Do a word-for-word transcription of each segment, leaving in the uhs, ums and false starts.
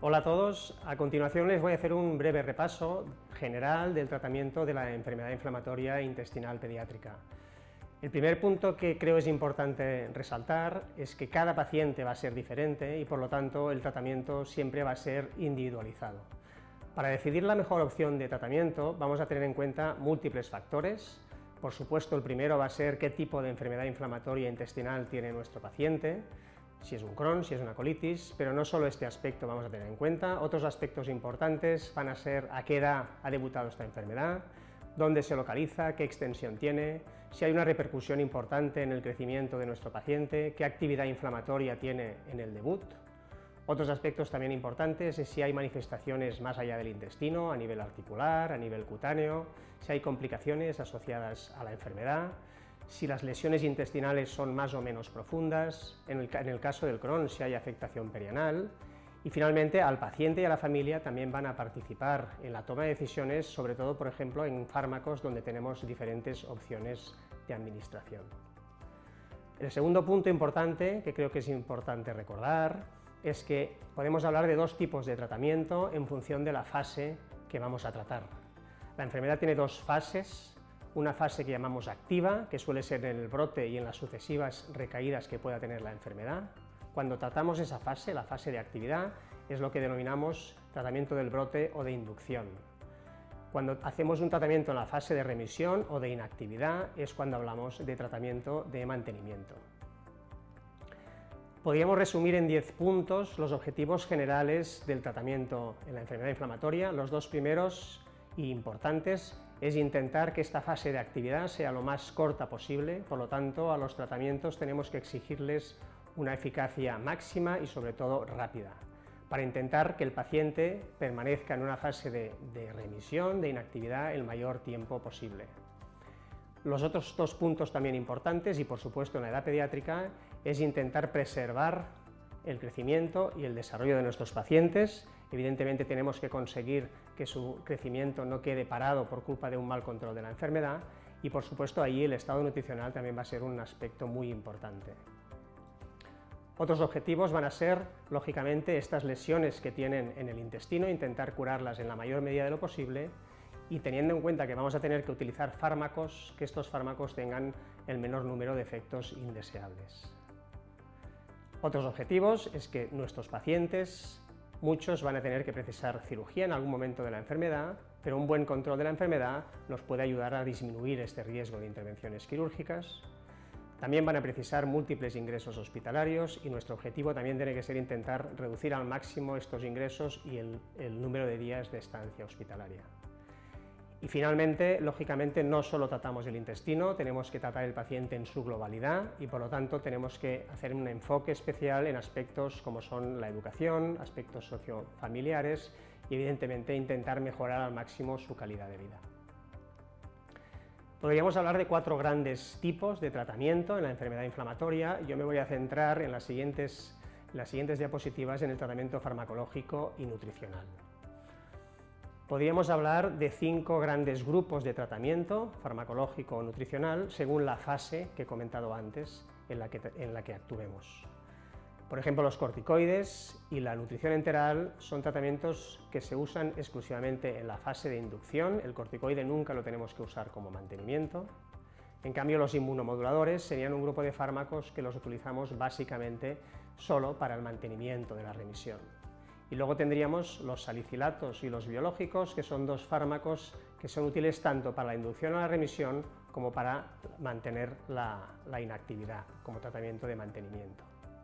Hola a todos, a continuación les voy a hacer un breve repaso general del tratamiento de la enfermedad inflamatoria intestinal pediátrica. El primer punto que creo es importante resaltar es que cada paciente va a ser diferente y por lo tanto el tratamiento siempre va a ser individualizado. Para decidir la mejor opción de tratamiento vamos a tener en cuenta múltiples factores. Por supuesto, el primero va a ser qué tipo de enfermedad inflamatoria intestinal tiene nuestro paciente, si es un Crohn, si es una colitis, pero no solo este aspecto vamos a tener en cuenta. Otros aspectos importantes van a ser a qué edad ha debutado esta enfermedad, dónde se localiza, qué extensión tiene, si hay una repercusión importante en el crecimiento de nuestro paciente, qué actividad inflamatoria tiene en el debut. Otros aspectos también importantes es si hay manifestaciones más allá del intestino, a nivel articular, a nivel cutáneo, si hay complicaciones asociadas a la enfermedad, si las lesiones intestinales son más o menos profundas, en el, en el caso del Crohn si hay afectación perianal, y finalmente al paciente y a la familia también van a participar en la toma de decisiones, sobre todo por ejemplo en fármacos donde tenemos diferentes opciones de administración. El segundo punto importante, que creo que es importante recordar, es que podemos hablar de dos tipos de tratamiento en función de la fase que vamos a tratar. La enfermedad tiene dos fases. Una fase que llamamos activa, que suele ser en el brote y en las sucesivas recaídas que pueda tener la enfermedad. Cuando tratamos esa fase, la fase de actividad, es lo que denominamos tratamiento del brote o de inducción. Cuando hacemos un tratamiento en la fase de remisión o de inactividad, es cuando hablamos de tratamiento de mantenimiento. Podríamos resumir en diez puntos los objetivos generales del tratamiento en la enfermedad inflamatoria. Los dos primeros y importantes es intentar que esta fase de actividad sea lo más corta posible, por lo tanto a los tratamientos tenemos que exigirles una eficacia máxima y sobre todo rápida, para intentar que el paciente permanezca en una fase de, de remisión, de inactividad, el mayor tiempo posible. Los otros dos puntos también importantes, y por supuesto en la edad pediátrica, es intentar preservar el crecimiento y el desarrollo de nuestros pacientes. Evidentemente tenemos que conseguir que su crecimiento no quede parado por culpa de un mal control de la enfermedad y por supuesto ahí el estado nutricional también va a ser un aspecto muy importante. Otros objetivos van a ser, lógicamente, estas lesiones que tienen en el intestino, intentar curarlas en la mayor medida de lo posible y teniendo en cuenta que vamos a tener que utilizar fármacos, que estos fármacos tengan el menor número de efectos indeseables. Otros objetivos es que nuestros pacientes, muchos van a tener que precisar cirugía en algún momento de la enfermedad, pero un buen control de la enfermedad nos puede ayudar a disminuir este riesgo de intervenciones quirúrgicas. También van a precisar múltiples ingresos hospitalarios y nuestro objetivo también tiene que ser intentar reducir al máximo estos ingresos y el, el número de días de estancia hospitalaria. Y finalmente, lógicamente, no solo tratamos el intestino, tenemos que tratar el paciente en su globalidad y por lo tanto tenemos que hacer un enfoque especial en aspectos como son la educación, aspectos sociofamiliares y evidentemente intentar mejorar al máximo su calidad de vida. Podríamos hablar de cuatro grandes tipos de tratamiento en la enfermedad inflamatoria. Yo me voy a centrar en las siguientes, en las siguientes diapositivas en el tratamiento farmacológico y nutricional. Podríamos hablar de cinco grandes grupos de tratamiento farmacológico o nutricional según la fase que he comentado antes en la que, en la que actuemos. Por ejemplo, los corticoides y la nutrición enteral son tratamientos que se usan exclusivamente en la fase de inducción. El corticoide nunca lo tenemos que usar como mantenimiento. En cambio, los inmunomoduladores serían un grupo de fármacos que los utilizamos básicamente solo para el mantenimiento de la remisión. Y luego tendríamos los salicilatos y los biológicos, que son dos fármacos que son útiles tanto para la inducción a la remisión como para mantener la, la inactividad como tratamiento de mantenimiento.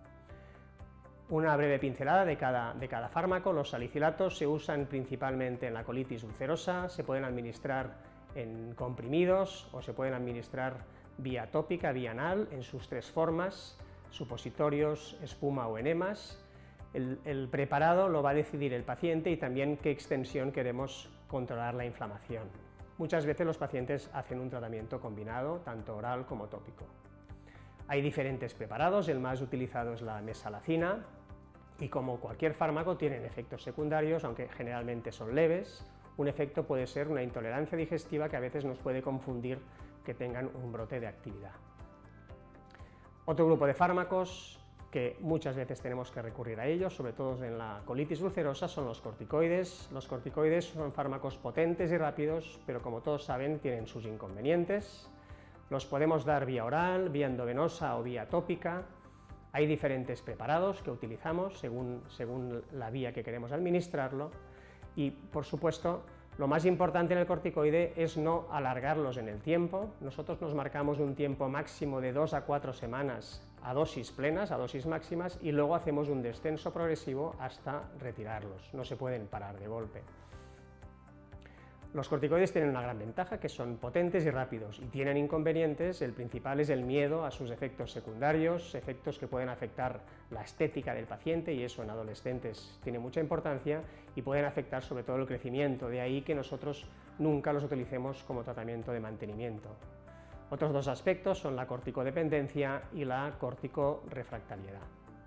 Una breve pincelada de cada, de cada fármaco. Los salicilatos se usan principalmente en la colitis ulcerosa, se pueden administrar en comprimidos o se pueden administrar vía tópica, vía anal, en sus tres formas, supositorios, espuma o enemas. El, el preparado lo va a decidir el paciente y también qué extensión queremos controlar la inflamación. Muchas veces los pacientes hacen un tratamiento combinado, tanto oral como tópico. Hay diferentes preparados, el más utilizado es la mesalazina y como cualquier fármaco tienen efectos secundarios, aunque generalmente son leves. Un efecto puede ser una intolerancia digestiva que a veces nos puede confundir que tengan un brote de actividad. Otro grupo de fármacos que muchas veces tenemos que recurrir a ellos, sobre todo en la colitis ulcerosa, son los corticoides. Los corticoides son fármacos potentes y rápidos, pero como todos saben, tienen sus inconvenientes. Los podemos dar vía oral, vía endovenosa o vía tópica. Hay diferentes preparados que utilizamos según, según la vía que queremos administrarlo y, por supuesto, lo más importante en el corticoide es no alargarlos en el tiempo. Nosotros nos marcamos un tiempo máximo de dos a cuatro semanas a dosis plenas, a dosis máximas, y luego hacemos un descenso progresivo hasta retirarlos. No se pueden parar de golpe. Los corticoides tienen una gran ventaja, que son potentes y rápidos, y tienen inconvenientes. El principal es el miedo a sus efectos secundarios, efectos que pueden afectar la estética del paciente, y eso en adolescentes tiene mucha importancia, y pueden afectar sobre todo el crecimiento, de ahí que nosotros nunca los utilicemos como tratamiento de mantenimiento. Otros dos aspectos son la corticodependencia y la corticorefractariedad.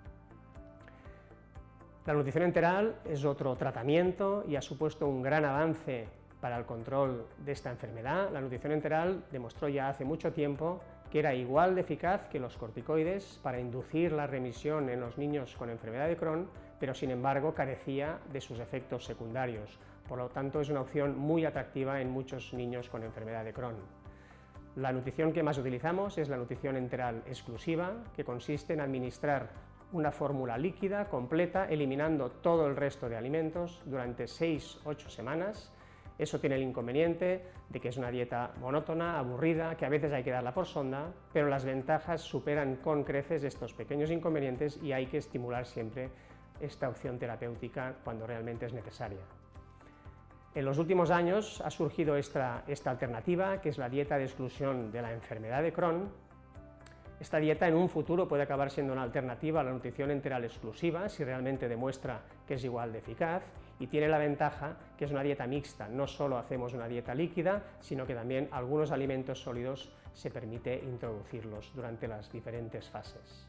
La nutrición enteral es otro tratamiento y ha supuesto un gran avance para el control de esta enfermedad. La nutrición enteral demostró ya hace mucho tiempo que era igual de eficaz que los corticoides para inducir la remisión en los niños con enfermedad de Crohn, pero sin embargo carecía de sus efectos secundarios. Por lo tanto, es una opción muy atractiva en muchos niños con enfermedad de Crohn. La nutrición que más utilizamos es la nutrición enteral exclusiva, que consiste en administrar una fórmula líquida completa, eliminando todo el resto de alimentos durante seis a ocho semanas. Eso tiene el inconveniente de que es una dieta monótona, aburrida, que a veces hay que darla por sonda, pero las ventajas superan con creces estos pequeños inconvenientes y hay que estimular siempre esta opción terapéutica cuando realmente es necesaria. En los últimos años ha surgido esta, esta alternativa, que es la dieta de exclusión de la enfermedad de Crohn. Esta dieta en un futuro puede acabar siendo una alternativa a la nutrición enteral exclusiva si realmente demuestra que es igual de eficaz, y tiene la ventaja que es una dieta mixta. No solo hacemos una dieta líquida, sino que también algunos alimentos sólidos se permite introducirlos durante las diferentes fases.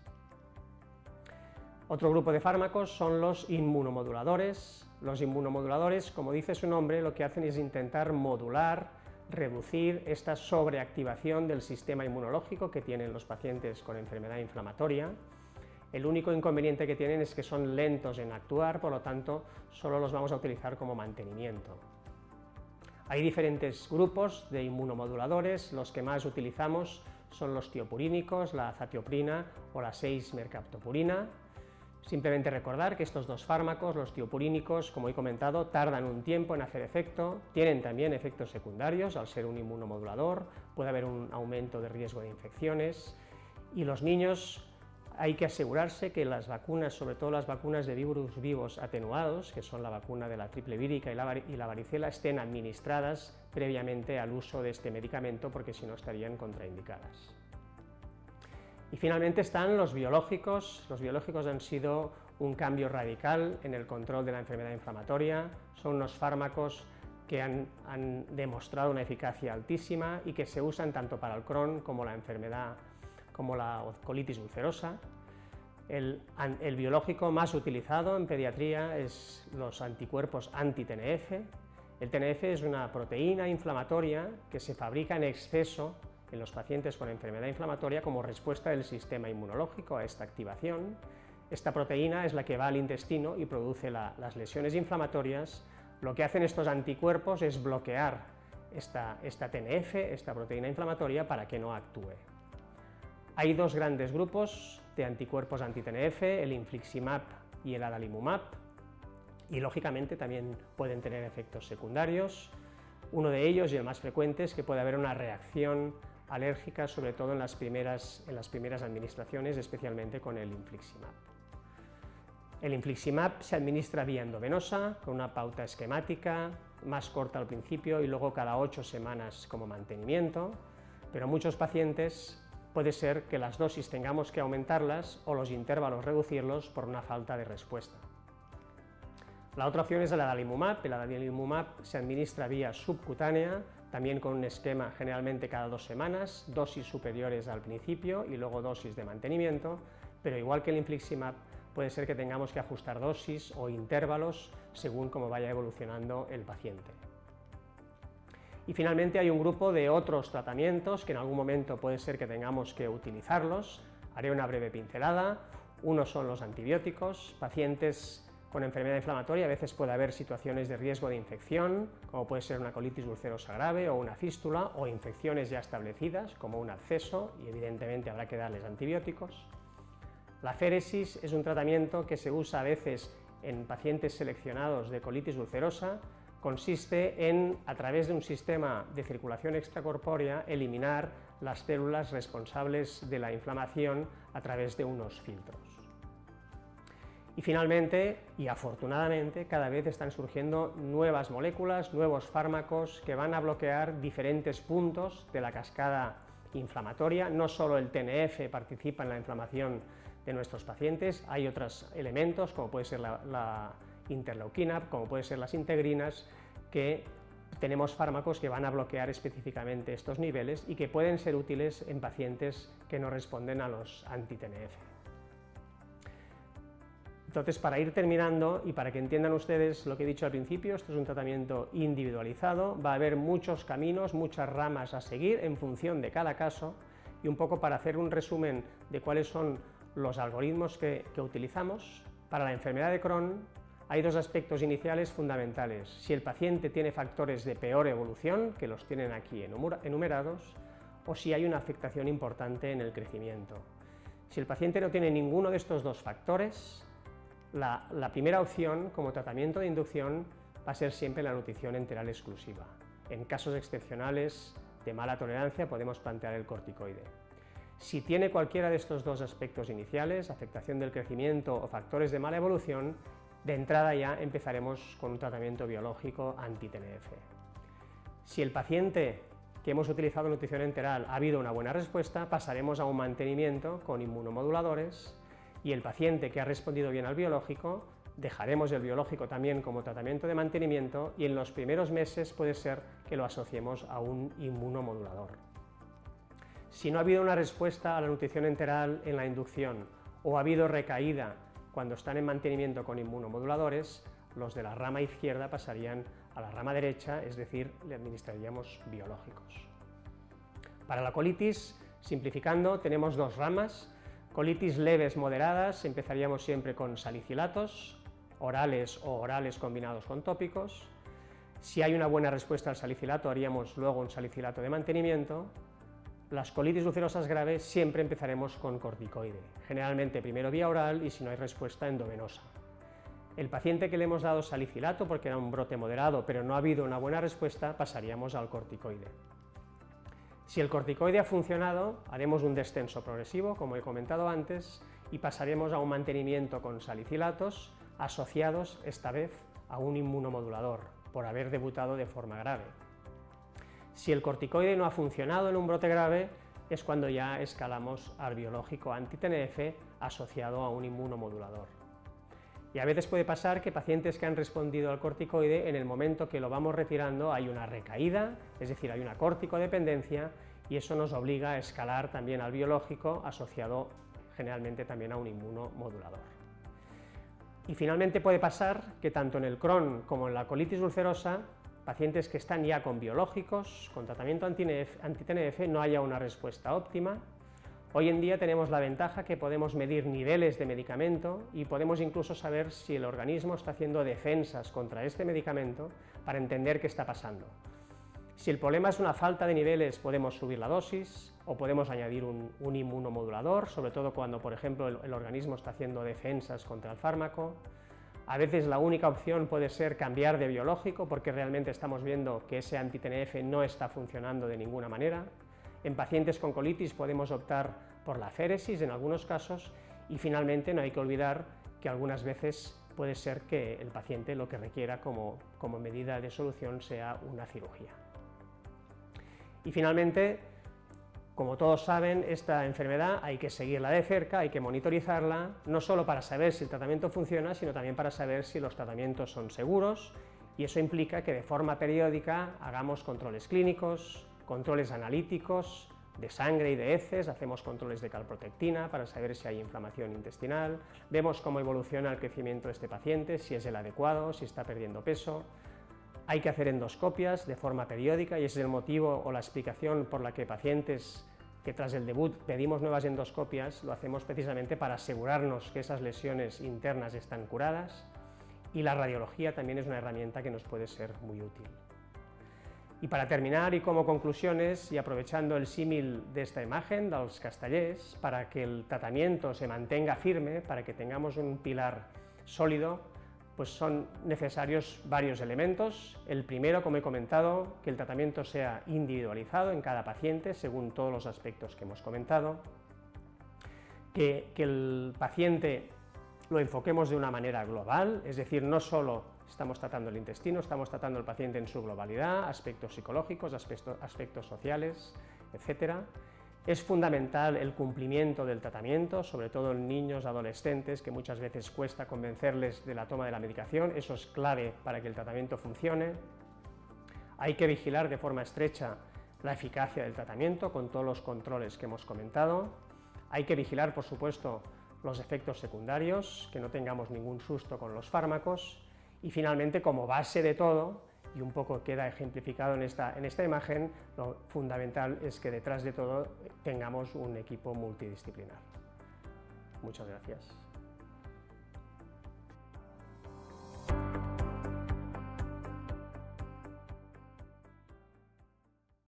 Otro grupo de fármacos son los inmunomoduladores. Los inmunomoduladores, como dice su nombre, lo que hacen es intentar modular, reducir esta sobreactivación del sistema inmunológico que tienen los pacientes con enfermedad inflamatoria. El único inconveniente que tienen es que son lentos en actuar, por lo tanto, solo los vamos a utilizar como mantenimiento. Hay diferentes grupos de inmunomoduladores. Los que más utilizamos son los tiopurínicos, la azatioprina o la seis mercaptopurina. Simplemente recordar que estos dos fármacos, los tiopurínicos, como he comentado, tardan un tiempo en hacer efecto, tienen también efectos secundarios al ser un inmunomodulador, puede haber un aumento de riesgo de infecciones, y los niños hay que asegurarse que las vacunas, sobre todo las vacunas de virus vivos atenuados, que son la vacuna de la triple vírica y la, y la varicela, estén administradas previamente al uso de este medicamento, porque si no estarían contraindicadas. Y finalmente están los biológicos. Los biológicos han sido un cambio radical en el control de la enfermedad inflamatoria. Son unos fármacos que han, han demostrado una eficacia altísima y que se usan tanto para el Crohn como la enfermedad, como la colitis ulcerosa. El, el biológico más utilizado en pediatría es los anticuerpos anti-T N F. El T N F es una proteína inflamatoria que se fabrica en exceso en los pacientes con enfermedad inflamatoria como respuesta del sistema inmunológico a esta activación. Esta proteína es la que va al intestino y produce la, las lesiones inflamatorias. Lo que hacen estos anticuerpos es bloquear esta, esta T N F, esta proteína inflamatoria, para que no actúe. Hay dos grandes grupos de anticuerpos anti-T N F, el infliximab y el adalimumab, y lógicamente también pueden tener efectos secundarios. Uno de ellos, y el más frecuente, es que puede haber una reacción alérgica, sobre todo en las primeras, en las primeras administraciones, especialmente con el infliximab. El infliximab se administra vía endovenosa, con una pauta esquemática, más corta al principio y luego cada ocho semanas como mantenimiento, pero muchos pacientes puede ser que las dosis tengamos que aumentarlas o los intervalos reducirlos por una falta de respuesta. La otra opción es el adalimumab. El adalimumab se administra vía subcutánea, también con un esquema generalmente cada dos semanas, dosis superiores al principio y luego dosis de mantenimiento, pero igual que el infliximab puede ser que tengamos que ajustar dosis o intervalos según cómo vaya evolucionando el paciente. Y finalmente hay un grupo de otros tratamientos que en algún momento puede ser que tengamos que utilizarlos. Haré una breve pincelada. Uno son los antibióticos. Pacientes con enfermedad inflamatoria a veces puede haber situaciones de riesgo de infección, como puede ser una colitis ulcerosa grave o una fístula, o infecciones ya establecidas, como un absceso, y evidentemente habrá que darles antibióticos. La féresis es un tratamiento que se usa a veces en pacientes seleccionados de colitis ulcerosa. Consiste en, a través de un sistema de circulación extracorpórea, eliminar las células responsables de la inflamación a través de unos filtros. Y finalmente, y afortunadamente, cada vez están surgiendo nuevas moléculas, nuevos fármacos que van a bloquear diferentes puntos de la cascada inflamatoria. No solo el T N F participa en la inflamación de nuestros pacientes, hay otros elementos, como puede ser la, la interleuquina, como pueden ser las integrinas, que tenemos fármacos que van a bloquear específicamente estos niveles y que pueden ser útiles en pacientes que no responden a los anti-T N F. Entonces, para ir terminando y para que entiendan ustedes lo que he dicho al principio, esto es un tratamiento individualizado, va a haber muchos caminos, muchas ramas a seguir en función de cada caso, y un poco para hacer un resumen de cuáles son los algoritmos que, que utilizamos. Para la enfermedad de Crohn hay dos aspectos iniciales fundamentales: si el paciente tiene factores de peor evolución, que los tienen aquí enumerados, o si hay una afectación importante en el crecimiento. Si el paciente no tiene ninguno de estos dos factores, La, la primera opción como tratamiento de inducción va a ser siempre la nutrición enteral exclusiva. En casos excepcionales de mala tolerancia podemos plantear el corticoide. Si tiene cualquiera de estos dos aspectos iniciales, afectación del crecimiento o factores de mala evolución, de entrada ya empezaremos con un tratamiento biológico anti-T N F. Si el paciente que hemos utilizado nutrición enteral ha habido una buena respuesta, pasaremos a un mantenimiento con inmunomoduladores. Y el paciente que ha respondido bien al biológico, dejaremos el biológico también como tratamiento de mantenimiento, y en los primeros meses puede ser que lo asociemos a un inmunomodulador. Si no ha habido una respuesta a la nutrición enteral en la inducción, o ha habido recaída cuando están en mantenimiento con inmunomoduladores, los de la rama izquierda pasarían a la rama derecha, es decir, le administraríamos biológicos. Para la colitis, simplificando, tenemos dos ramas. Colitis leves moderadas, empezaríamos siempre con salicilatos, orales o orales combinados con tópicos. Si hay una buena respuesta al salicilato, haríamos luego un salicilato de mantenimiento. Las colitis ulcerosas graves siempre empezaremos con corticoide, generalmente primero vía oral y, si no hay respuesta, endovenosa. El paciente que le hemos dado salicilato porque era un brote moderado pero no ha habido una buena respuesta, pasaríamos al corticoide. Si el corticoide ha funcionado, haremos un descenso progresivo, como he comentado antes, y pasaremos a un mantenimiento con salicilatos asociados, esta vez, a un inmunomodulador, por haber debutado de forma grave. Si el corticoide no ha funcionado en un brote grave, es cuando ya escalamos al biológico anti-T N F asociado a un inmunomodulador. Y a veces puede pasar que pacientes que han respondido al corticoide, en el momento que lo vamos retirando hay una recaída, es decir, hay una corticodependencia, y eso nos obliga a escalar también al biológico asociado generalmente también a un inmunomodulador. Y finalmente puede pasar que tanto en el Crohn como en la colitis ulcerosa, pacientes que están ya con biológicos, con tratamiento anti-T N F, no haya una respuesta óptima. Hoy en día tenemos la ventaja que podemos medir niveles de medicamento y podemos incluso saber si el organismo está haciendo defensas contra este medicamento para entender qué está pasando. Si el problema es una falta de niveles, podemos subir la dosis o podemos añadir un, un inmunomodulador, sobre todo cuando, por ejemplo, el, el organismo está haciendo defensas contra el fármaco. A veces la única opción puede ser cambiar de biológico porque realmente estamos viendo que ese anti-T N F no está funcionando de ninguna manera. En pacientes con colitis podemos optar por la féresis en algunos casos, y finalmente no hay que olvidar que algunas veces puede ser que el paciente lo que requiera como, como medida de solución sea una cirugía. Y finalmente, como todos saben, esta enfermedad hay que seguirla de cerca, hay que monitorizarla, no solo para saber si el tratamiento funciona, sino también para saber si los tratamientos son seguros, y eso implica que de forma periódica hagamos controles clínicos, controles analíticos de sangre y de heces, hacemos controles de calprotectina para saber si hay inflamación intestinal, vemos cómo evoluciona el crecimiento de este paciente, si es el adecuado, si está perdiendo peso. Hay que hacer endoscopias de forma periódica y ese es el motivo o la explicación por la que pacientes que tras el debut pedimos nuevas endoscopias, lo hacemos precisamente para asegurarnos que esas lesiones internas están curadas, y la radiología también es una herramienta que nos puede ser muy útil. Y para terminar, y como conclusiones, y aprovechando el símil de esta imagen dels castellers, para que el tratamiento se mantenga firme, para que tengamos un pilar sólido, pues son necesarios varios elementos. El primero, como he comentado, que el tratamiento sea individualizado en cada paciente, según todos los aspectos que hemos comentado, que, que el paciente lo enfoquemos de una manera global, es decir, no solo estamos tratando el intestino, estamos tratando el paciente en su globalidad, aspectos psicológicos, aspectos, aspectos sociales, etcétera. Es fundamental el cumplimiento del tratamiento, sobre todo en niños, adolescentes, que muchas veces cuesta convencerles de la toma de la medicación. Eso es clave para que el tratamiento funcione. Hay que vigilar de forma estrecha la eficacia del tratamiento con todos los controles que hemos comentado. Hay que vigilar, por supuesto, los efectos secundarios, que no tengamos ningún susto con los fármacos. Y finalmente, como base de todo, y un poco queda ejemplificado en esta, en esta imagen, lo fundamental es que detrás de todo tengamos un equipo multidisciplinar. Muchas gracias.